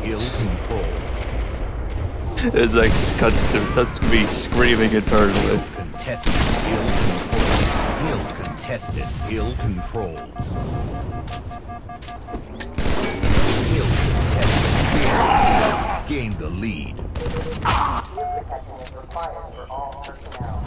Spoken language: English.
Ill control. It's like constant. That's me screaming internally. Contested. Ill control. Ill contested. Ill controlled. Ill contested. Gained the lead. Gear protection is required for all personnel.